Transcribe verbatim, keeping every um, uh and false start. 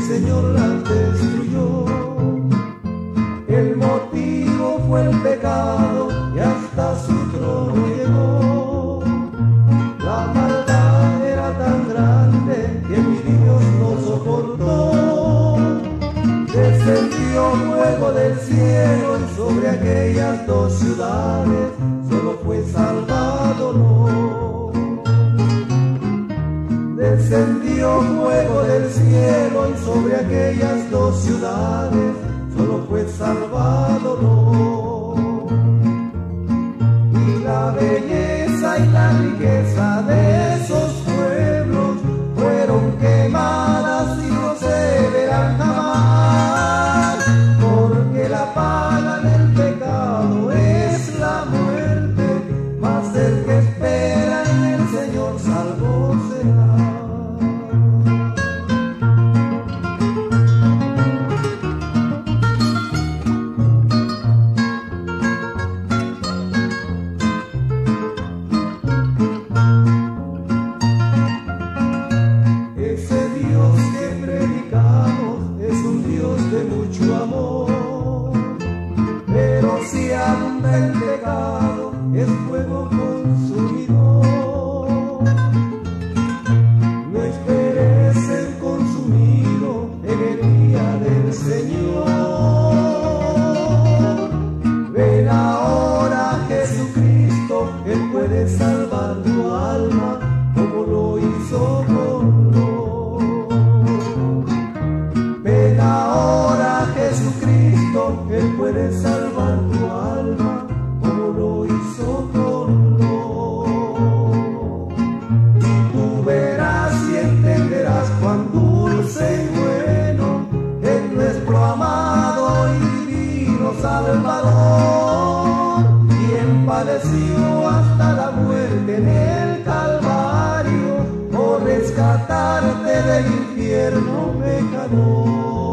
Señor las destruyó. El motivo fue el pecado y hasta su trono llegó. La maldad era tan grande que mi Dios no soportó. Descendió fuego del cielo y sobre aquellas dos ciudades solo fue salvado Lot. Descendió fuego del cielo y sobre aquellas dos ciudades solo fue salvado Lot. Y la belleza y la riqueza de esos pueblos fueron quemadas y no se verán jamás, porque la paga del pecado es la muerte, mas el que espera en el Señor salvo será. De mucho amor, pero si abunda el pecado es fuego consumidor. No esperes ser consumido en el día del Señor. Ven ahora a Jesucristo, Él puede salvar tu alma como lo hizo con Lot. Ven ahora a Jesucristo, Él puede salvar tu alma como lo hizo con Lot. Tú verás y entenderás cuán dulce y bueno es nuestro amado y divino Salvador, quien padeció hasta la muerte en el Calvario por rescatarte del infierno pecador.